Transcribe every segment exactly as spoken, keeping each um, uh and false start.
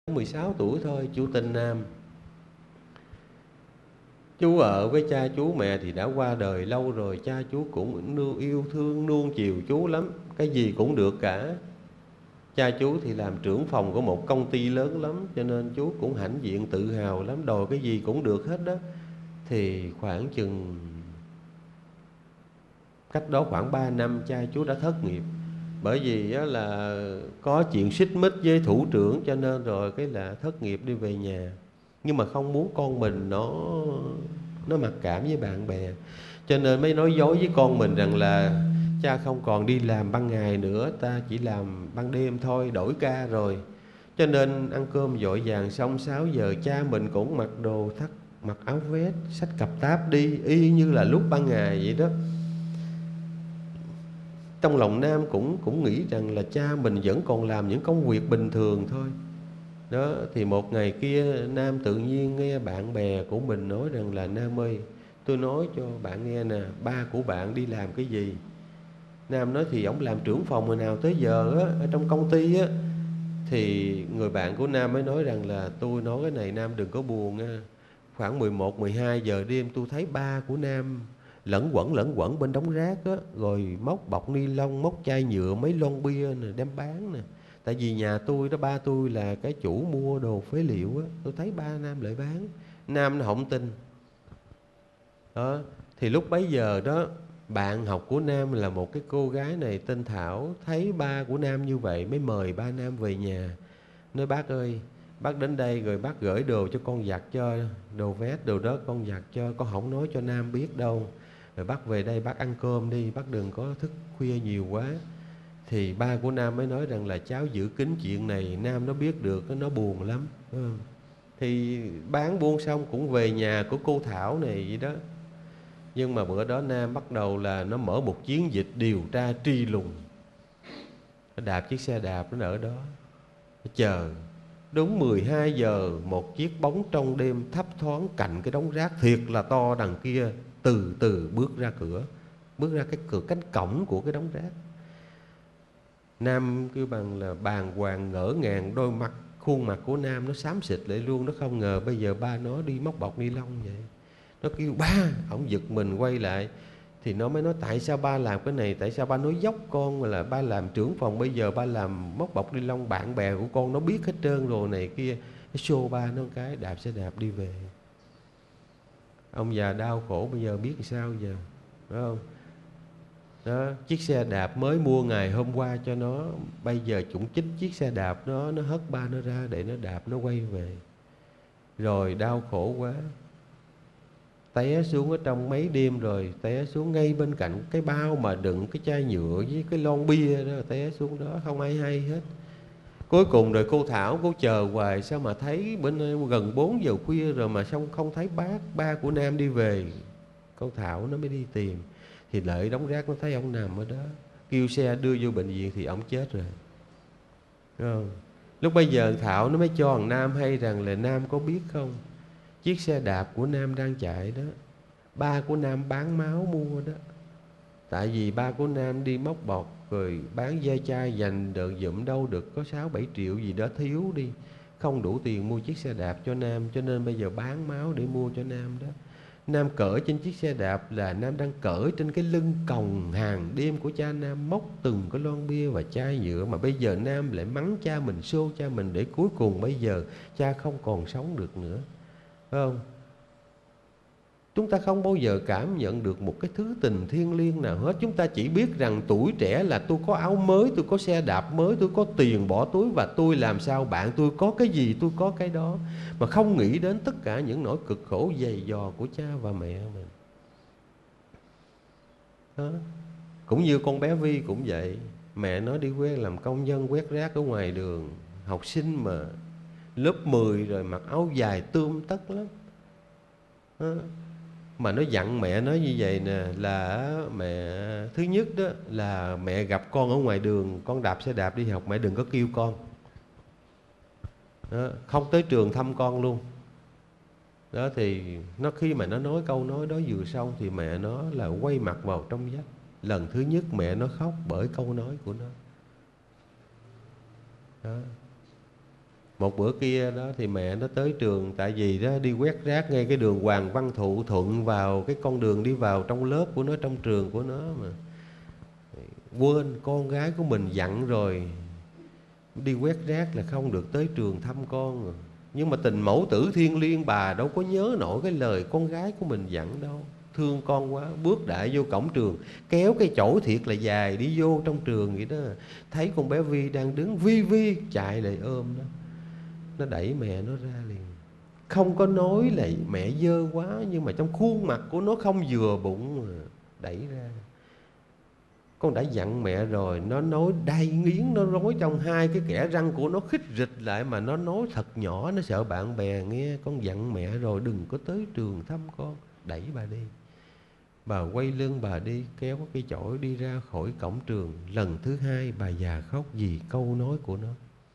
mười sáu tuổi thôi, chú tên Nam. Chú ở với cha chú, mẹ thì đã qua đời lâu rồi. Cha chú cũng nu, yêu thương nuông chiều chú lắm, cái gì cũng được cả. Cha chú thì làm trưởng phòng của một công ty lớn lắm, cho nên chú cũng hãnh diện tự hào lắm, đòi cái gì cũng được hết đó. Thì khoảng chừng cách đó khoảng ba năm cha chú đã thất nghiệp. Bởi vì á, là có chuyện xích mích với thủ trưởng, cho nên rồi cái là thất nghiệp đi về nhà. Nhưng mà không muốn con mình nó nó mặc cảm với bạn bè, cho nên mới nói dối với con mình rằng là cha không còn đi làm ban ngày nữa, ta chỉ làm ban đêm thôi, đổi ca rồi. Cho nên ăn cơm vội vàng xong sáu giờ cha mình cũng mặc đồ thắt, mặc áo vest, xách cặp táp đi, y như là lúc ban ngày vậy đó. Trong lòng Nam cũng cũng nghĩ rằng là cha mình vẫn còn làm những công việc bình thường thôi. Đó, thì một ngày kia Nam tự nhiên nghe bạn bè của mình nói rằng là Nam ơi, tôi nói cho bạn nghe nè, ba của bạn đi làm cái gì. Nam nói thì ổng làm trưởng phòng hồi nào tới giờ á, ở trong công ty á. Thì người bạn của Nam mới nói rằng là tôi nói cái này Nam đừng có buồn nha. Khoảng mười một, mười hai giờ đêm tôi thấy ba của Nam lẫn quẩn lẫn quẩn bên đống rác á, rồi móc bọc ni lông, móc chai nhựa, mấy lon bia nè, đem bán nè. Tại vì nhà tôi đó, ba tôi là cái chủ mua đồ phế liệu á, tôi thấy ba Nam lại bán. Nam nó không tin. Đó, thì lúc bấy giờ đó, bạn học của Nam là một cái cô gái này tên Thảo, thấy ba của Nam như vậy mới mời ba Nam về nhà. Nói bác ơi, bác đến đây rồi bác gửi đồ cho con giặt cho, đồ vest, đồ đó con giặt cho, con không nói cho Nam biết đâu. Rồi bác về đây bác ăn cơm đi, bác đừng có thức khuya nhiều quá. Thì ba của Nam mới nói rằng là cháu giữ kín chuyện này, Nam nó biết được nó buồn lắm. Thì bán buôn xong cũng về nhà của cô Thảo này vậy đó. Nhưng mà bữa đó Nam bắt đầu là nó mở một chiến dịch điều tra truy lùng. Nó đạp chiếc xe đạp nó ở đó, nó chờ. Đúng mười hai giờ, một chiếc bóng trong đêm thấp thoáng cạnh cái đống rác thiệt là to đằng kia từ từ bước ra cửa, bước ra cái cửa cánh cổng của cái đống rác. Nam kêu bằng là bàng hoàng ngỡ ngàng, đôi mặt khuôn mặt của Nam nó xám xịt lại luôn. Nó không ngờ bây giờ ba nó đi móc bọc ni lông vậy. Nó kêu ba, ổng giật mình quay lại. Thì nó mới nói tại sao ba làm cái này, tại sao ba nói dốc con là ba làm trưởng phòng, bây giờ ba làm móc bọc ni lông, bạn bè của con nó biết hết trơn rồi này kia. Nó xô ba nó một cái, đạp xe đạp đi về. Ông già đau khổ bây giờ biết làm sao giờ, phải không? Đó, chiếc xe đạp mới mua ngày hôm qua cho nó, bây giờ cũng chính chiếc xe đạp nó nó hất ba nó ra để nó đạp nó quay về. Rồi đau khổ quá, té xuống ở trong mấy đêm, rồi té xuống ngay bên cạnh cái bao mà đựng cái chai nhựa với cái lon bia đó, té xuống đó không ai hay hết. Cuối cùng rồi cô Thảo, cô chờ hoài sao mà thấy bên gần bốn giờ khuya rồi mà xong không thấy bác ba của Nam đi về. Cô Thảo nó mới đi tìm, thì lợi đống rác nó thấy ông nằm ở đó, kêu xe đưa vô bệnh viện thì ông chết rồi. Đúng không? Lúc bây giờ Thảo nó mới cho thằng Nam hay rằng là Nam có biết không, chiếc xe đạp của Nam đang chạy đó, ba của Nam bán máu mua đó. Tại vì ba của Nam đi móc bọc rồi bán dây chai dành được dụm đâu được có sáu bảy triệu gì đó thiếu đi, không đủ tiền mua chiếc xe đạp cho Nam, cho nên bây giờ bán máu để mua cho Nam đó. Nam cởi trên chiếc xe đạp là Nam đang cởi trên cái lưng còng hàng đêm của cha Nam, móc từng cái lon bia và chai nhựa. Mà bây giờ Nam lại mắng cha mình, xô cha mình, để cuối cùng bây giờ cha không còn sống được nữa, phải không? Chúng ta không bao giờ cảm nhận được một cái thứ tình thiêng liêng nào hết. Chúng ta chỉ biết rằng tuổi trẻ là tôi có áo mới, tôi có xe đạp mới, tôi có tiền bỏ túi, và tôi làm sao bạn tôi có cái gì tôi có cái đó. Mà không nghĩ đến tất cả những nỗi cực khổ dày dò của cha và mẹ mình đó. Cũng như con bé Vi cũng vậy. Mẹ nó đi quét làm công nhân quét rác ở ngoài đường. Học sinh mà lớp mười rồi, mặc áo dài tươm tất lắm đó. Mà nó dặn mẹ nó như vậy nè, là mẹ thứ nhất đó là mẹ gặp con ở ngoài đường, con đạp xe đạp đi học, mẹ đừng có kêu con đó, không tới trường thăm con luôn đó. Thì nó khi mà nó nói câu nói đó vừa xong thì mẹ nó là quay mặt vào trong vách. Lần thứ nhất mẹ nó khóc bởi câu nói của nó đó. Một bữa kia đó thì mẹ nó tới trường, tại vì đó đi quét rác ngay cái đường Hoàng Văn Thụ thuận vào cái con đường đi vào trong lớp của nó, trong trường của nó mà. Quên con gái của mình dặn rồi, đi quét rác là không được tới trường thăm con rồi. Nhưng mà tình mẫu tử thiêng liêng, bà đâu có nhớ nổi cái lời con gái của mình dặn đâu. Thương con quá, bước đại vô cổng trường, kéo cái chổi thiệt là dài đi vô trong trường vậy đó. Thấy con bé Vi đang đứng, Vi Vi chạy lại ôm đó. Nó đẩy mẹ nó ra liền. Không có nói là mẹ dơ quá, nhưng mà trong khuôn mặt của nó không vừa bụng mà đẩy ra. Con đã dặn mẹ rồi, nó nói đay nghiến, nó nói trong hai cái kẽ răng của nó khít rịch lại, mà nó nói thật nhỏ, nó sợ bạn bè nghe. Con dặn mẹ rồi đừng có tới trường thăm con. Đẩy bà đi. Bà quay lưng bà đi, kéo cái chổi đi ra khỏi cổng trường. Lần thứ hai bà già khóc vì câu nói của nó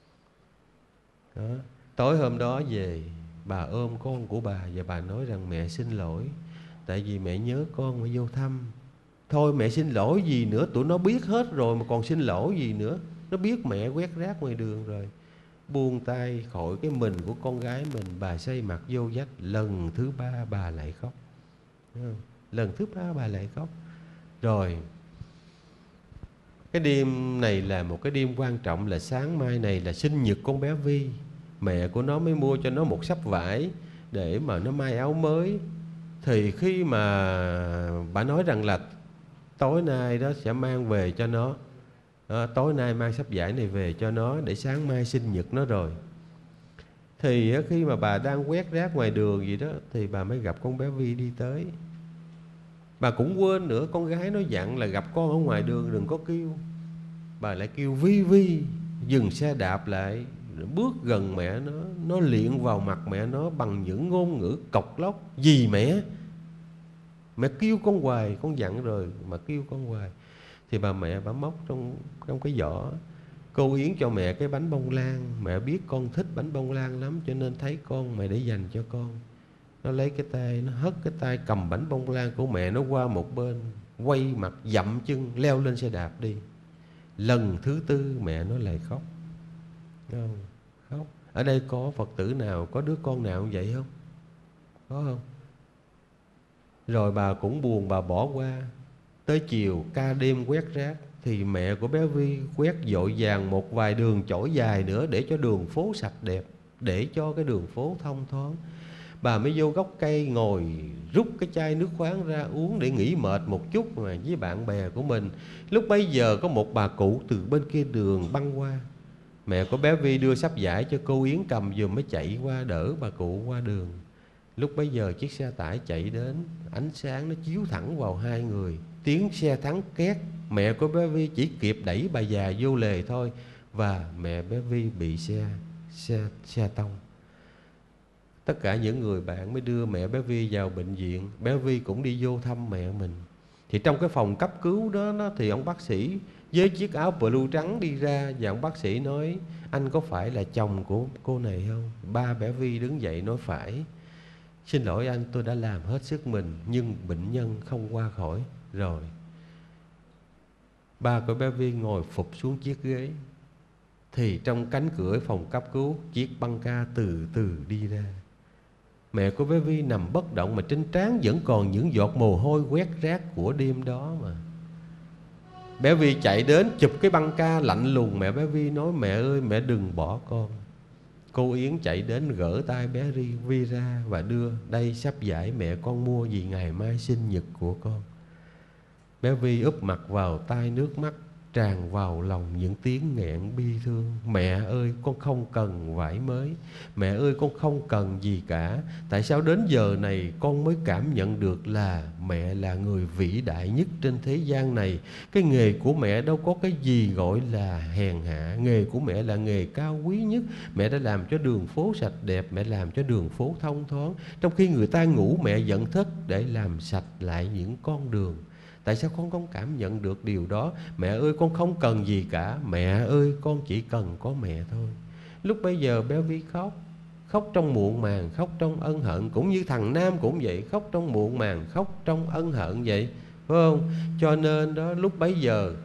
đó. Tối hôm đó về, bà ôm con của bà và bà nói rằng mẹ xin lỗi, tại vì mẹ nhớ con mà vô thăm. Thôi mẹ xin lỗi gì nữa, tụi nó biết hết rồi mà còn xin lỗi gì nữa. Nó biết mẹ quét rác ngoài đường rồi. Buông tay khỏi cái mình của con gái mình, bà xây mặt vô vách. Lần thứ ba bà lại khóc. Lần thứ ba bà lại khóc. Rồi cái đêm này là một cái đêm quan trọng, là sáng mai này là sinh nhật con bé Vi. Mẹ của nó mới mua cho nó một sắp vải để mà nó may áo mới. Thì khi mà bà nói rằng là tối nay đó sẽ mang về cho nó, à, tối nay mang sắp vải này về cho nó để sáng mai sinh nhật nó rồi. Thì khi mà bà đang quét rác ngoài đường vậy đó, thì bà mới gặp con bé Vi đi tới. Bà cũng quên nữa, con gái nó dặn là gặp con ở ngoài đường đừng có kêu. Bà lại kêu Vi Vi, dừng xe đạp lại, bước gần mẹ nó. Nó liệng vào mặt mẹ nó bằng những ngôn ngữ cộc lốc. Gì mẹ? Mẹ kêu con hoài, con dặn rồi mà kêu con hoài. Thì bà mẹ bà móc trong, trong cái giỏ cô Yến cho mẹ cái bánh bông lan. Mẹ biết con thích bánh bông lan lắm, cho nên thấy con mẹ để dành cho con. Nó lấy cái tay, nó hất cái tay cầm bánh bông lan của mẹ nó qua một bên, quay mặt dậm chân leo lên xe đạp đi. Lần thứ tư mẹ nó lại khóc. Không, khóc. Ở đây có Phật tử nào, có đứa con nào vậy không? Có không? Rồi bà cũng buồn, bà bỏ qua. Tới chiều ca đêm quét rác, thì mẹ của bé Vi quét vội vàng một vài đường chổi dài nữa để cho đường phố sạch đẹp, để cho cái đường phố thông thoáng. Bà mới vô gốc cây ngồi rút cái chai nước khoáng ra uống để nghỉ mệt một chút mà với bạn bè của mình. Lúc bấy giờ có một bà cụ từ bên kia đường băng qua. Mẹ của bé Vi đưa sắp vải cho cô Yến cầm giùm mới chạy qua đỡ bà cụ qua đường. Lúc bấy giờ chiếc xe tải chạy đến, ánh sáng nó chiếu thẳng vào hai người. Tiếng xe thắng két. Mẹ của bé Vi chỉ kịp đẩy bà già vô lề thôi, và mẹ bé Vi bị xe xe xe tông. Tất cả những người bạn mới đưa mẹ bé Vi vào bệnh viện. Bé Vi cũng đi vô thăm mẹ mình. Thì trong cái phòng cấp cứu đó, đó thì ông bác sĩ với chiếc áo blue trắng đi ra, và ông bác sĩ nói: anh có phải là chồng của cô này không? Ba bé Vi đứng dậy nói: phải. Xin lỗi anh, tôi đã làm hết sức mình, nhưng bệnh nhân không qua khỏi. Rồi ba của bé Vi ngồi phục xuống chiếc ghế. Thì trong cánh cửa phòng cấp cứu, chiếc băng ca từ từ đi ra. Mẹ của bé Vi nằm bất động, mà trên trán vẫn còn những giọt mồ hôi quét rác của đêm đó mà. Bé Vi chạy đến chụp cái băng ca lạnh lùng. Mẹ bé Vi nói: mẹ ơi, mẹ đừng bỏ con. Cô Yến chạy đến gỡ tay bé Vi ra và đưa: đây sắp vải mẹ con mua vì ngày mai sinh nhật của con. Bé Vi úp mặt vào tay, nước mắt tràn vào lòng những tiếng nghẹn bi thương. Mẹ ơi, con không cần vải mới. Mẹ ơi, con không cần gì cả. Tại sao đến giờ này con mới cảm nhận được là mẹ là người vĩ đại nhất trên thế gian này? Cái nghề của mẹ đâu có cái gì gọi là hèn hạ. Nghề của mẹ là nghề cao quý nhất. Mẹ đã làm cho đường phố sạch đẹp, mẹ làm cho đường phố thông thoáng. Trong khi người ta ngủ, mẹ dậy thức để làm sạch lại những con đường. Tại sao con không cảm nhận được điều đó? Mẹ ơi, con không cần gì cả. Mẹ ơi, con chỉ cần có mẹ thôi. Lúc bây giờ bé Vi khóc. Khóc trong muộn màng, khóc trong ân hận. Cũng như thằng Nam cũng vậy, khóc trong muộn màng, khóc trong ân hận vậy, phải không? Cho nên đó, lúc bấy giờ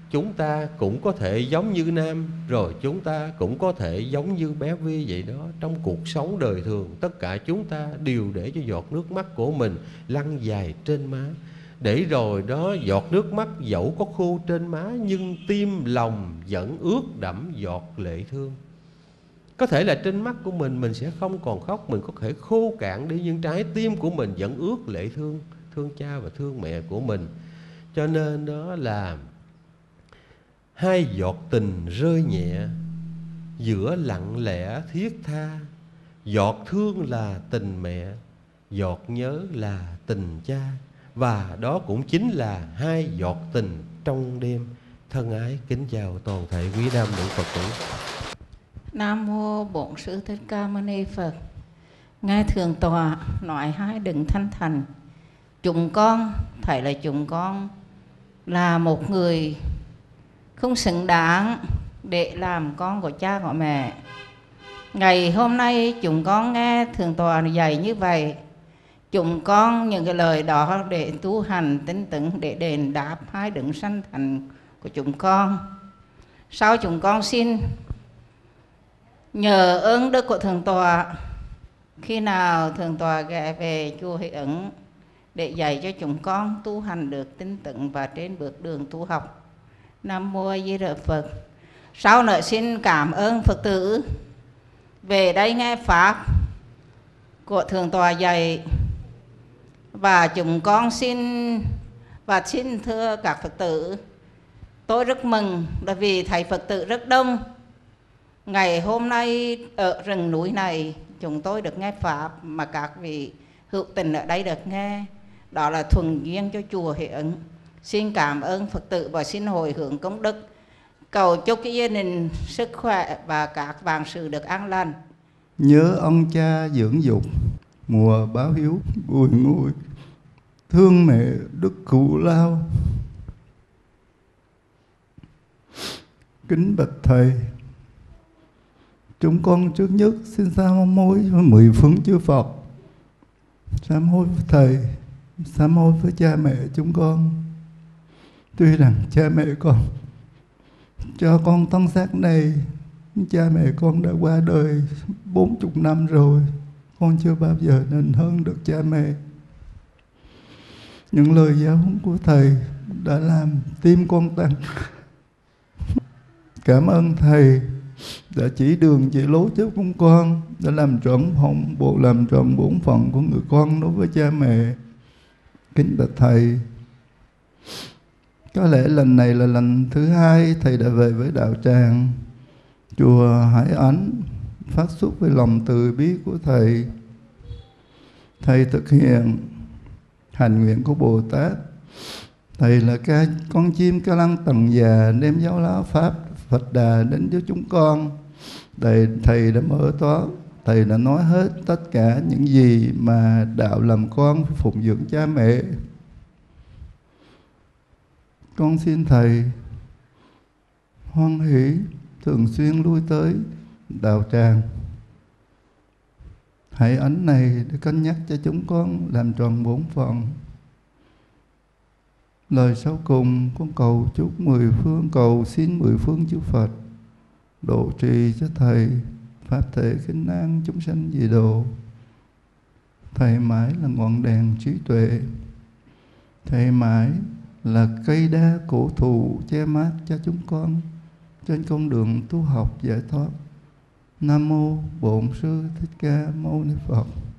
chúng ta cũng có thể giống như Nam, rồi chúng ta cũng có thể giống như bé Vi vậy đó. Trong cuộc sống đời thường, tất cả chúng ta đều để cho giọt nước mắt của mình lăn dài trên má. Để rồi đó, giọt nước mắt dẫu có khô trên má, nhưng tim lòng vẫn ướt đẫm giọt lệ thương. Có thể là trên mắt của mình mình sẽ không còn khóc, mình có thể khô cạn đi, nhưng trái tim của mình vẫn ướt lệ thương, thương cha và thương mẹ của mình. Cho nên đó là hai giọt tình rơi nhẹ giữa lặng lẽ thiết tha. Giọt thương là tình mẹ, giọt nhớ là tình cha. Và đó cũng chính là hai giọt tình trong đêm. Thân ái kính chào toàn thể quý nam nữ Phật tử. Nam mô Bổn Sư Thích Ca Mâu Ni Phật. Ngài Thượng Tọa nói hai đừng thanh thành. Chúng con thấy là chúng con là một người không xứng đáng để làm con của cha của mẹ. Ngày hôm nay chúng con nghe Thượng Tọa dạy như vậy, chúng con những cái lời đó để tu hành tinh tấn, để đền đáp hai đấng sanh thành của chúng con. Sau chúng con xin nhờ ơn đức của Thượng Tọa, khi nào Thượng Tọa ghé về chùa Huệ Ứng để dạy cho chúng con tu hành được tinh tấn và trên bước đường tu học. Nam mô A Di Đà Phật. Sau nữa xin cảm ơn Phật tử về đây nghe pháp của Thượng Tọa dạy, và chúng con xin và xin thưa các Phật tử, tôi rất mừng là vì thầy Phật tử rất đông. Ngày hôm nay ở rừng núi này chúng tôi được nghe pháp mà các vị hữu tình ở đây được nghe, đó là thuần duyên cho chùa Huệ Ứng. Xin cảm ơn Phật tử và xin hồi hướng công đức, cầu chúc cái gia đình sức khỏe và các vạn sự được an lành. Nhớ ông cha dưỡng dục, mùa báo hiếu bùi ngùi, thương mẹ đức cụ lao. Kính bạch thầy, chúng con trước nhất xin sám hối với mười phương chư Phật, sám hối với thầy, sám hối với cha mẹ chúng con. Tuy rằng cha mẹ con cho con thân xác này, cha mẹ con đã qua đời bốn chục năm rồi, con chưa bao giờ nên hơn được cha mẹ. Những lời giáo huấn của thầy đã làm tim con tăng. Cảm ơn thầy đã chỉ đường chỉ lối cho chúng con, đã làm trọn phận bộ làm trọn bổn phận của người con đối với cha mẹ. Kính bạch thầy, có lẽ lần này là lần thứ hai thầy đã về với đạo tràng chùa Hải Ánh, phát xuất với lòng từ bi của thầy. Thầy thực hiện hành nguyện của Bồ Tát. Thầy là ca, con chim ca lăng tầng già đem giáo lá pháp Phật Đà đến với chúng con. Thầy, thầy đã mở toán, thầy đã nói hết tất cả những gì mà đạo làm con phụng dưỡng cha mẹ. Con xin thầy hoan hỷ thường xuyên lui tới đạo tràng Hải Ánh này để cân nhắc cho chúng con làm tròn bổn phận. Lời sau cùng con cầu chúc mười phương, cầu xin mười phương chư Phật độ trì cho thầy pháp thể khinh an chúng sanh dị độ. Thầy mãi là ngọn đèn trí tuệ, thầy mãi là cây đa cổ thụ che mát cho chúng con trên con đường tu học giải thoát. Nam mô Bổn Sư Thích Ca Mâu Ni Phật.